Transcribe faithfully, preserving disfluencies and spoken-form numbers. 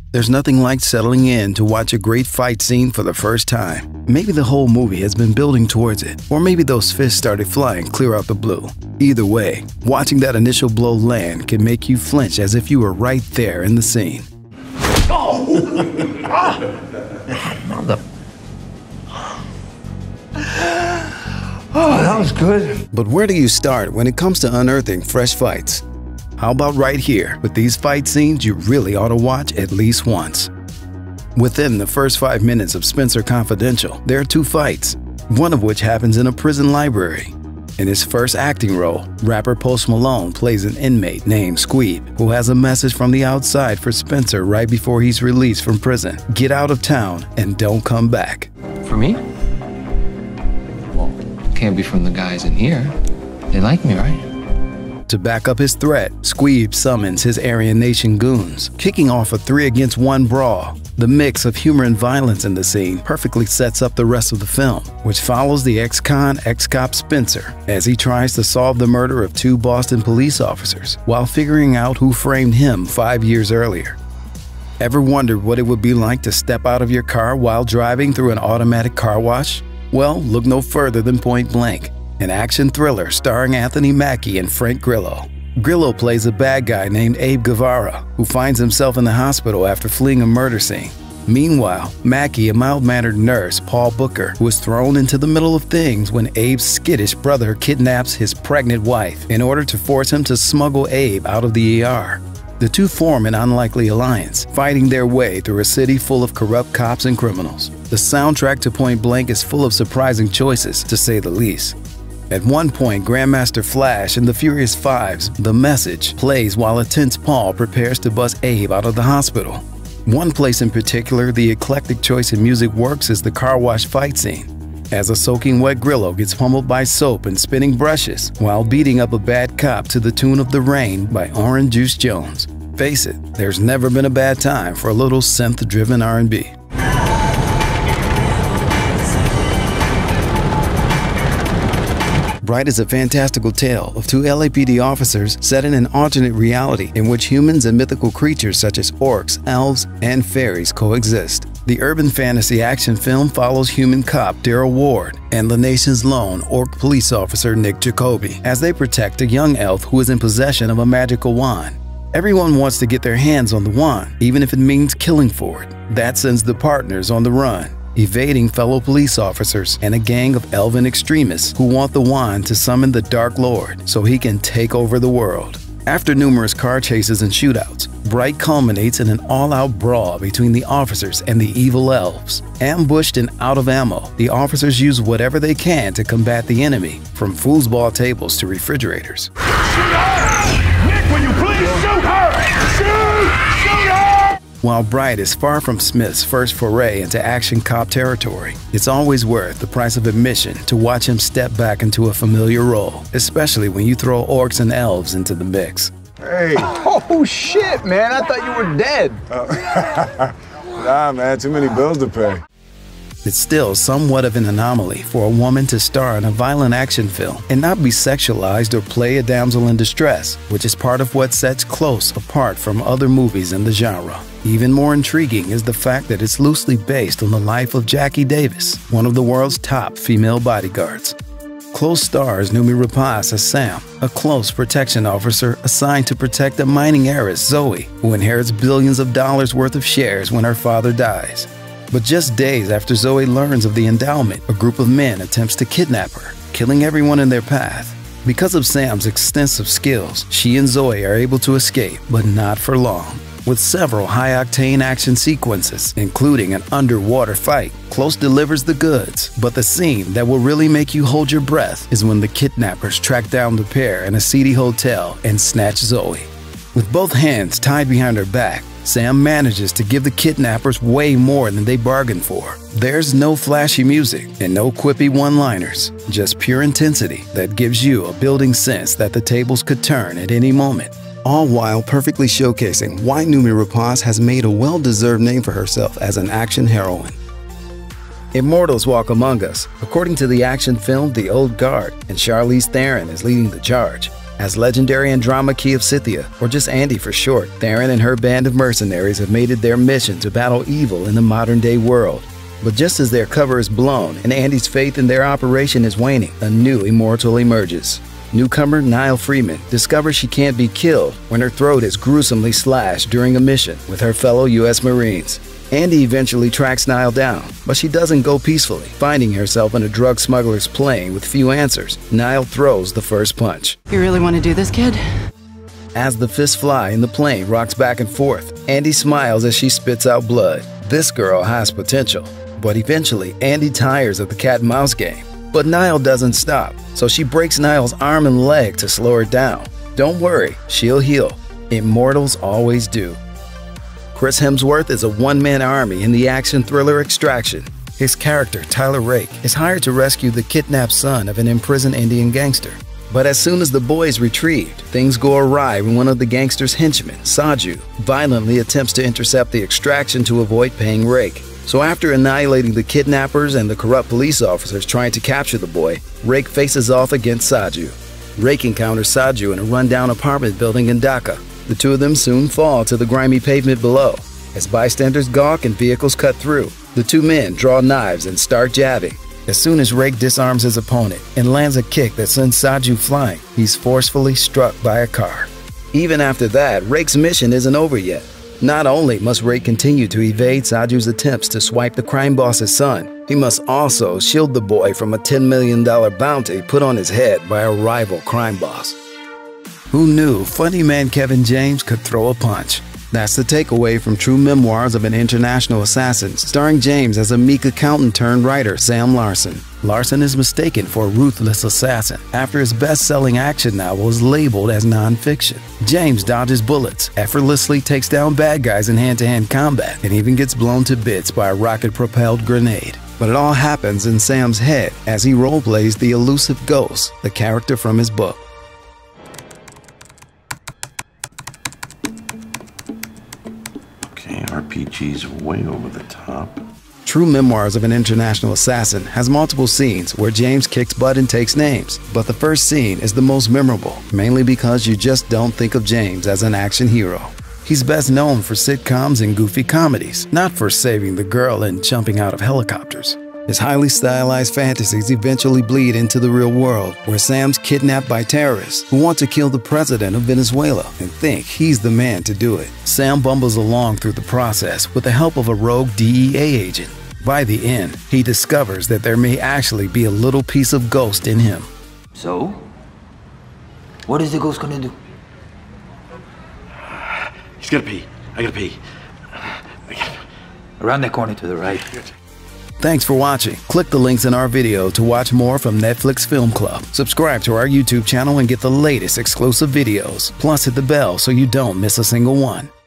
There's nothing like settling in to watch a great fight scene for the first time. Maybe the whole movie has been building towards it, or maybe those fists started flying clear out the blue. Either way, watching that initial blow land can make you flinch as if you were right there in the scene. Oh! Ah! Mother. Oh, that was good. But where do you start when it comes to unearthing fresh fights? How about right here with these fight scenes you really ought to watch at least once? Within the first five minutes of Spenser Confidential, there are two fights, one of which happens in a prison library. In his first acting role, rapper Post Malone plays an inmate named Squeeb, who has a message from the outside for Spenser right before he's released from prison. Get out of town and don't come back. For me? Well, can't be from the guys in here. They like me, right? To back up his threat, Squeeb summons his Aryan Nation goons, kicking off a three against one brawl. The mix of humor and violence in the scene perfectly sets up the rest of the film, which follows the ex-con, ex-cop Spenser as he tries to solve the murder of two Boston police officers while figuring out who framed him five years earlier. Ever wondered what it would be like to step out of your car while driving through an automatic car wash? Well, look no further than Point Blank, an action thriller starring Anthony Mackie and Frank Grillo. Grillo plays a bad guy named Abe Guevara, who finds himself in the hospital after fleeing a murder scene. Meanwhile, Mackie, a mild-mannered nurse, Paul Booker, who is thrown into the middle of things when Abe's skittish brother kidnaps his pregnant wife in order to force him to smuggle Abe out of the E R. The two form an unlikely alliance, fighting their way through a city full of corrupt cops and criminals. The soundtrack to Point Blank is full of surprising choices, to say the least. At one point, Grandmaster Flash in the Furious Five's The Message plays while a tense Paul prepares to bust Abe out of the hospital. One place in particular the eclectic choice in music works is the car wash fight scene, as a soaking wet Grillo gets pummeled by soap and spinning brushes while beating up a bad cop to the tune of The Rain by Orange Juice Jones. Face it, there's never been a bad time for a little synth-driven R and B. Bright is a fantastical tale of two L A P D officers set in an alternate reality in which humans and mythical creatures such as orcs, elves, and fairies coexist. The urban fantasy action film follows human cop Daryl Ward and the nation's lone orc police officer Nick Jacoby as they protect a young elf who is in possession of a magical wand. Everyone wants to get their hands on the wand, even if it means killing for it. That sends the partners on the run, evading fellow police officers and a gang of elven extremists who want the wand to summon the Dark Lord so he can take over the world. After numerous car chases and shootouts, Bright culminates in an all-out brawl between the officers and the evil elves. Ambushed and out of ammo, the officers use whatever they can to combat the enemy, from foosball tables to refrigerators. Shoot her! Nick, will you please shoot her? Shoot! Shoot her! While Bright is far from Smith's first foray into action cop territory, it's always worth the price of admission to watch him step back into a familiar role, especially when you throw orcs and elves into the mix. Hey. Oh, shit, man. I thought you were dead. Uh, nah, man. Too many bills to pay. It's still somewhat of an anomaly for a woman to star in a violent action film and not be sexualized or play a damsel in distress, which is part of what sets Close apart from other movies in the genre. Even more intriguing is the fact that it's loosely based on the life of Jackie Davis, one of the world's top female bodyguards. Close stars Noomi Rapace as Sam, a close protection officer assigned to protect a mining heiress, Zoe, who inherits billions of dollars worth of shares when her father dies. But just days after Zoe learns of the endowment, a group of men attempts to kidnap her, killing everyone in their path. Because of Sam's extensive skills, she and Zoe are able to escape, but not for long. With several high-octane action sequences, including an underwater fight, Close delivers the goods. But the scene that will really make you hold your breath is when the kidnappers track down the pair in a seedy hotel and snatch Zoe. With both hands tied behind her back, Sam manages to give the kidnappers way more than they bargained for. There's no flashy music and no quippy one-liners, just pure intensity that gives you a building sense that the tables could turn at any moment. All while perfectly showcasing why Noomi Rapace has made a well-deserved name for herself as an action heroine. Immortals walk among us, according to the action film The Old Guard, and Charlize Theron is leading the charge. As legendary Andromache of Scythia, or just Andy for short, Theron and her band of mercenaries have made it their mission to battle evil in the modern-day world. But just as their cover is blown and Andy's faith in their operation is waning, a new immortal emerges. Newcomer Nile Freeman discovers she can't be killed when her throat is gruesomely slashed during a mission with her fellow U S Marines. Andy eventually tracks Nile down, but she doesn't go peacefully. Finding herself in a drug smuggler's plane with few answers, Nile throws the first punch. You really want to do this, kid? As the fists fly and the plane rocks back and forth, Andy smiles as she spits out blood. This girl has potential. But eventually, Andy tires of the cat and mouse game. But Nile doesn't stop, so she breaks Nile's arm and leg to slow her down. Don't worry, she'll heal. Immortals always do. Chris Hemsworth is a one-man army in the action thriller Extraction. His character, Tyler Rake, is hired to rescue the kidnapped son of an imprisoned Indian gangster. But as soon as the boy is retrieved, things go awry when one of the gangster's henchmen, Saju, violently attempts to intercept the extraction to avoid paying Rake. So after annihilating the kidnappers and the corrupt police officers trying to capture the boy, Rake faces off against Saju. Rake encounters Saju in a rundown apartment building in Dhaka. The two of them soon fall to the grimy pavement below. As bystanders gawk and vehicles cut through, the two men draw knives and start jabbing. As soon as Rake disarms his opponent and lands a kick that sends Saju flying, he's forcefully struck by a car. Even after that, Rake's mission isn't over yet. Not only must Rake continue to evade Saju's attempts to swipe the crime boss's son, he must also shield the boy from a ten million dollar bounty put on his head by a rival crime boss. Who knew funny man Kevin James could throw a punch? That's the takeaway from True Memoirs of an International Assassin, starring James as a meek accountant turned writer, Sam Larson. Larson is mistaken for a ruthless assassin after his best-selling action novel is labeled as nonfiction. James dodges bullets, effortlessly takes down bad guys in hand-to-hand combat, and even gets blown to bits by a rocket-propelled grenade. But it all happens in Sam's head as he roleplays the elusive Ghost, the character from his book. R P G's way over the top. True Memoirs of an International Assassin has multiple scenes where James kicks butt and takes names, but the first scene is the most memorable, mainly because you just don't think of James as an action hero. He's best known for sitcoms and goofy comedies, not for saving the girl and jumping out of helicopters. His highly stylized fantasies eventually bleed into the real world, where Sam's kidnapped by terrorists who want to kill the president of Venezuela and think he's the man to do it. Sam bumbles along through the process with the help of a rogue D E A agent. By the end, he discovers that there may actually be a little piece of ghost in him. So, what is the ghost gonna do? He's gonna pee. I gotta pee. Around that corner to the right. Thanks for watching. Click the links in our video to watch more from Netflix Film Club. Subscribe to our YouTube channel and get the latest exclusive videos. Plus hit the bell so you don't miss a single one.